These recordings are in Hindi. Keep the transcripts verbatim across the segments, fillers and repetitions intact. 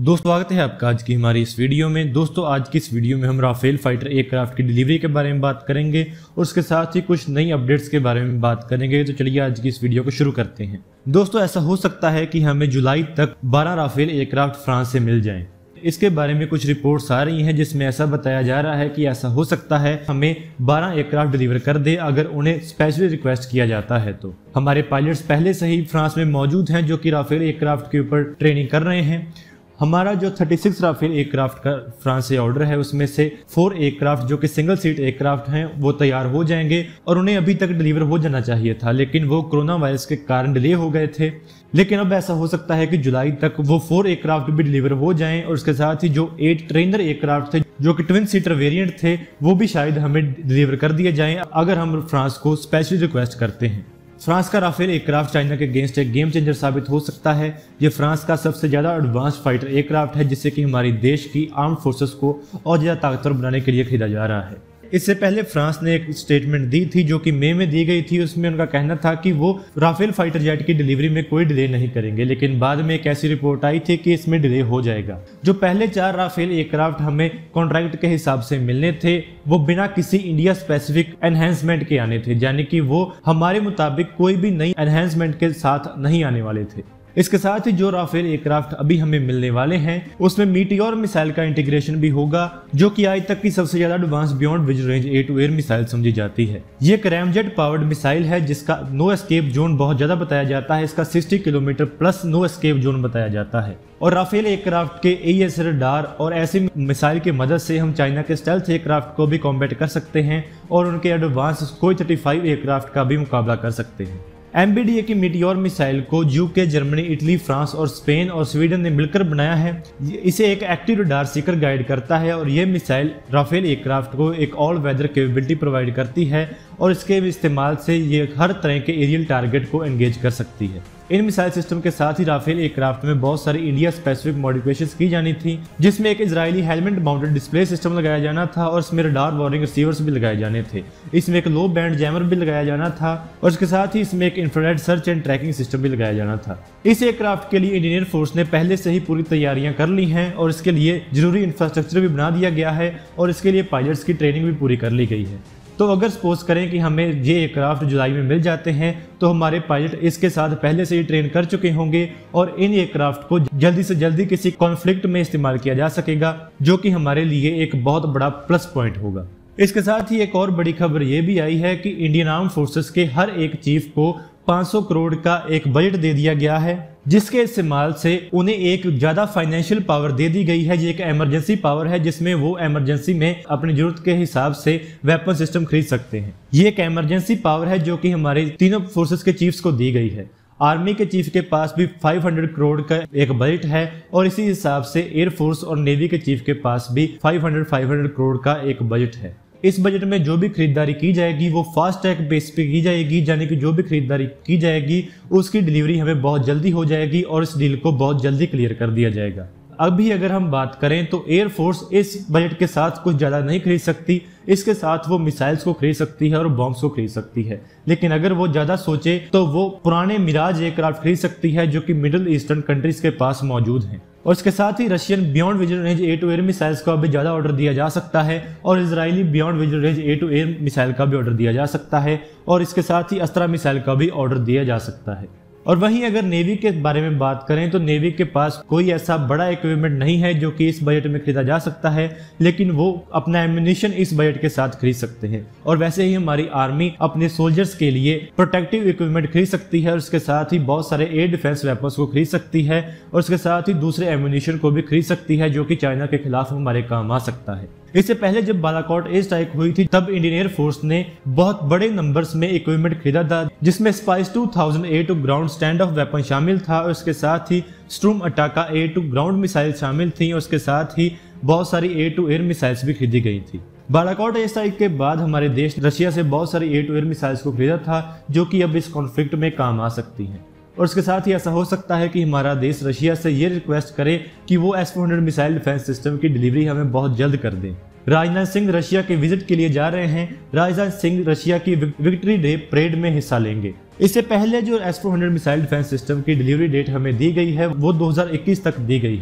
दोस्तों स्वागत है आपका आज की हमारी इस वीडियो में। दोस्तों आज की इस वीडियो में हम राफेल फाइटर एयरक्राफ्ट की डिलीवरी के बारे में बात करेंगे और उसके साथ ही कुछ नई अपडेट्स के बारे में बात करेंगे। तो चलिए आज की इस वीडियो को शुरू करते हैं। दोस्तों ऐसा हो सकता है कि हमें जुलाई तक बारह राफेल एयरक्राफ्ट फ्रांस से मिल जाएं। इसके बारे में कुछ रिपोर्ट्स आ रही हैं जिसमें ऐसा बताया जा रहा है कि ऐसा हो सकता है हमें बारह एयरक्राफ्ट डिलीवर कर दे अगर उन्हें स्पेशली रिक्वेस्ट किया जाता है। तो हमारे पायलट्स पहले से ही फ्रांस में मौजूद हैं जो कि राफेल एयरक्राफ्ट के ऊपर ट्रेनिंग कर रहे हैं। हमारा जो छत्तीस राफेल एयरक्राफ्ट का फ्रांस से ऑर्डर है उसमें से फोर एयरक्राफ्ट जो कि सिंगल सीट एयरक्राफ्ट हैं वो तैयार हो जाएंगे और उन्हें अभी तक डिलीवर हो जाना चाहिए था, लेकिन वो कोरोना वायरस के कारण डिले हो गए थे। लेकिन अब ऐसा हो सकता है कि जुलाई तक वो फोर एयरक्राफ्ट भी डिलीवर हो जाएं और उसके साथ ही जो एट ट्रेनर एयरक्राफ्ट थे जो कि ट्विन सीटर वेरिएंट थे वो भी शायद हमें डिलीवर कर दिए जाएं अगर हम फ्रांस को स्पेशली रिक्वेस्ट करते हैं। फ्रांस का राफेल एयरक्राफ्ट चाइना के अगेंस्ट एक गेम चेंजर साबित हो सकता है। ये फ्रांस का सबसे ज्यादा एडवांस फाइटर एयरक्राफ्ट है जिससे कि हमारी देश की आर्म फोर्सेस को और ज्यादा ताकतवर बनाने के लिए खरीदा जा रहा है। इससे पहले फ्रांस ने एक स्टेटमेंट दी थी जो कि मई में दी गई थी। उसमें उनका कहना था कि वो राफेल फाइटर जेट की डिलीवरी में कोई डिले नहीं करेंगे, लेकिन बाद में एक ऐसी रिपोर्ट आई थी कि इसमें डिले हो जाएगा। जो पहले चार राफेल एयरक्राफ्ट हमें कॉन्ट्रैक्ट के हिसाब से मिलने थे वो बिना किसी इंडिया स्पेसिफिक एनहेंसमेंट के आने थे, यानी कि वो हमारे मुताबिक कोई भी नई एनहेंसमेंट के साथ नहीं आने वाले थे। इसके साथ ही जो राफेल एयरक्राफ्ट अभी हमें मिलने वाले हैं उसमें मीटियोर मिसाइल का इंटीग्रेशन भी होगा जो कि आज तक की सबसे ज्यादा advance beyond vision range air to air missile समझी जाती है। ये एक रैमजेट पावर्ड मिसाइल है जिसका नो एस्केप जोन बहुत ज्यादा बताया जाता है। इसका साठ kilometre plus no escape zone बताया जाता है और राफेल एयरक्राफ्ट के एईएस रडार और ऐसी मिसाइल की मदद से हम चाइना के स्टेल्थ एयरक्राफ्ट को भी कॉम्बैट कर सकते हैं और उनके advance Sukhoi thirty five aircraft का भी मुकाबला कर सकते हैं। एमबीडीए की मीटियोर मिसाइल को यूके, जर्मनी, इटली, फ्रांस और स्पेन और स्वीडन ने मिलकर बनाया है। इसे एक एक्टिव रडार सीकर गाइड करता है और यह मिसाइल राफेल एयरक्राफ्ट को एक ऑल वेदर कैपेबिलिटी प्रोवाइड करती है और इसके इस्तेमाल से ये हर तरह के एरियल टारगेट को एंगेज कर सकती है। इन मिसाइल सिस्टम के साथ ही राफेल एयरक्राफ्ट में बहुत सारी इंडिया स्पेसिफिक मॉडिफिकेशंस की जानी थी, जिसमें एक Israeli helmet mounted display system लगाया जाना था और इसमें रडार वार्निंग रिसीवर्स भी लगाए जाने थे। इसमें एक लो बैंड जैमर भी लगाया जाना था और इसके साथ ही इसमें एक infrared search and tracking system भी लगाया जाना था। इस एयरक्राफ्ट के लिए इंडियन एयर फोर्स ने पहले से ही पूरी तैयारियां कर ली हैं और इसके लिए जरूरी इंफ्रास्ट्रक्चर भी बना दिया गया है और इसके लिए पायलट्स की ट्रेनिंग भी पूरी कर ली गई है। तो अगर सपोज करें कि हमें ये एयरक्राफ्ट जुलाई में मिल जाते हैं तो हमारे पायलट इसके साथ पहले से ही ट्रेन कर चुके होंगे और इन एयरक्राफ्ट को जल्दी से जल्दी किसी कॉन्फ्लिक्ट में इस्तेमाल किया जा सकेगा जो कि हमारे लिए एक बहुत बड़ा प्लस पॉइंट होगा। इसके साथ ही एक और बड़ी खबर ये भी आई है कि इंडियन आर्म फोर्सेस के हर एक चीफ को पाँच सौ करोड़ का एक बजट दे दिया गया है जिसके इस्तेमाल से उन्हें एक ज्यादा फाइनेंशियल पावर दे दी गई है। ये एक इमरजेंसी पावर है जिसमें वो इमरजेंसी में अपनी जरूरत के हिसाब से वेपन सिस्टम खरीद सकते हैं। ये एक इमरजेंसी पावर है जो कि हमारे तीनों फोर्सेस के चीफ्स को दी गई है। आर्मी के चीफ के पास भी पाँच सौ करोड़ का एक बजट है और इसी हिसाब से एयरफोर्स और नेवी के चीफ के पास भी पाँच सौ पाँच सौ करोड़ का एक बजट है। इस बजट में जो भी खरीदारी की जाएगी वो फास्ट ट्रैक बेस पे की जाएगी, यानी कि जो भी खरीदारी की जाएगी उसकी डिलीवरी हमें बहुत जल्दी हो जाएगी और इस डील को बहुत जल्दी क्लियर कर दिया जाएगा। अभी अगर हम बात करें तो एयरफोर्स इस बजट के साथ कुछ ज़्यादा नहीं खरीद सकती। इसके साथ वो मिसाइल्स को खरीद सकती है और बॉम्ब्स को खरीद सकती है, लेकिन अगर वो ज़्यादा सोचे तो वो पुराने मिराज एयरक्राफ्ट खरीद सकती है जो कि मिडिल ईस्टर्न कंट्रीज के पास मौजूद हैं। और इसके साथ ही Russian beyond vision range air to air missiles का भी ज़्यादा ऑर्डर दिया जा सकता है और Israeli beyond vision range air to air missile का भी ऑर्डर दिया जा सकता है और इसके साथ ही अस्त्रा मिसाइल का भी ऑर्डर दिया जा सकता है। और वहीं अगर नेवी के बारे में बात करें तो नेवी के पास कोई ऐसा बड़ा इक्विपमेंट नहीं है जो कि इस बजट में खरीदा जा सकता है, लेकिन वो अपना एम्यूनिशन इस बजट के साथ खरीद सकते हैं। और वैसे ही हमारी आर्मी अपने सोल्जर्स के लिए प्रोटेक्टिव इक्विपमेंट खरीद सकती है और उसके साथ ही बहुत सारे एयर डिफेंस वेपन्स को खरीद सकती है और उसके साथ ही दूसरे एम्यूनिशन को भी खरीद सकती है जो कि चाइना के खिलाफ हमारे काम आ सकता है। इससे पहले जब बालाकोट एयर स्ट्राइक हुई थी तब इंडियन एयर फोर्स ने बहुत बड़े नंबर्स में इक्विपमेंट खरीदा था जिसमें Spice two thousand air to ground stand off weapon शामिल था और उसके साथ ही Strum Ataka air to ground missile शामिल थी और उसके साथ ही बहुत सारी एयर टू एयर मिसाइल्स भी खरीदी गई थी। बालाकोट एयर स्ट्राइक के बाद हमारे देश रशिया से बहुत सारी एयर टू एयर मिसाइल्स को खरीदा था जो कि अब इस कॉन्फ्लिक्ट में काम आ सकती हैं। और इसके साथ ही ऐसा हो सकता है कि हमारा देश रशिया से ये रिक्वेस्ट करे कि वो S four hundred missile defence system की डिलीवरी हमें बहुत जल्द कर दें। राजनाथ सिंह रशिया के विजिट के लिए जा रहे हैं। राजनाथ सिंह रशिया की विक्ट्री डे परेड में हिस्सा लेंगे। इससे पहले जो S four hundred missile defence system की डिलीवरी डेट हमें दी गई है वो दो हज़ार इक्कीस तक दी गई है।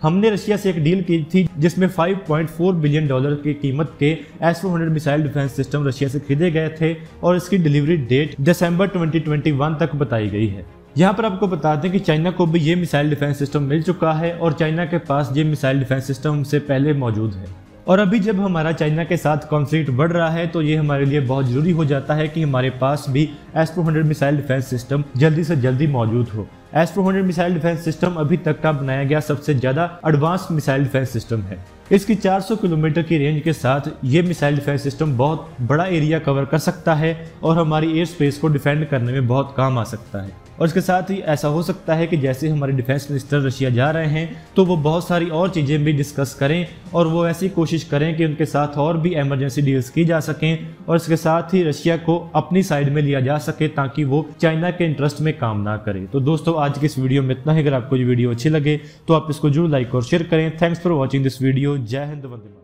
हमने रशिया से एक डील की थी जिसमें पाँच पॉइंट चार बिलियन डॉलर की कीमत के S four hundred missile defence system Russia से खरीदे गए थे और इसकी डिलीवरी डेट दिसंबर दो हज़ार इक्कीस तक बताई गई है। यहाँ पर आपको बता दें कि चाइना को भी ये मिसाइल डिफेंस सिस्टम मिल चुका है और चाइना के पास ये मिसाइल डिफेंस सिस्टम से पहले मौजूद है। और अभी जब हमारा चाइना के साथ कॉन्फ्लिक्ट बढ़ रहा है तो ये हमारे लिए बहुत जरूरी हो जाता है कि हमारे पास भी S four hundred missile defence system जल्दी से जल्दी मौजूद हो। S four hundred missile defence system अभी तक का बनाया गया सबसे ज्यादा एडवांस मिसाइल डिफेंस सिस्टम है। इसकी चार सौ किलोमीटर की रेंज के साथ ये मिसाइल डिफेंस सिस्टम बहुत बड़ा एरिया कवर कर सकता है और हमारी एयर स्पेस को डिफेंड करने में बहुत काम आ सकता है। और इसके साथ ही ऐसा हो सकता है कि जैसे हमारे डिफेंस मिनिस्टर रशिया जा रहे हैं तो वो बहुत सारी और चीज़ें भी डिस्कस करें और वो ऐसी कोशिश करें कि उनके साथ और भी इमरजेंसी डील्स की जा सकें और इसके साथ ही रशिया को अपनी साइड में लिया जा सके ताकि वो चाइना के इंटरेस्ट में काम ना करे। तो दोस्तों आज की इस वीडियो में इतना ही। अगर आपको ये वीडियो अच्छी लगे तो आप इसको जरूर लाइक और शेयर करें। Thanks for watching this video. जय हिंद, वंदे मातरम।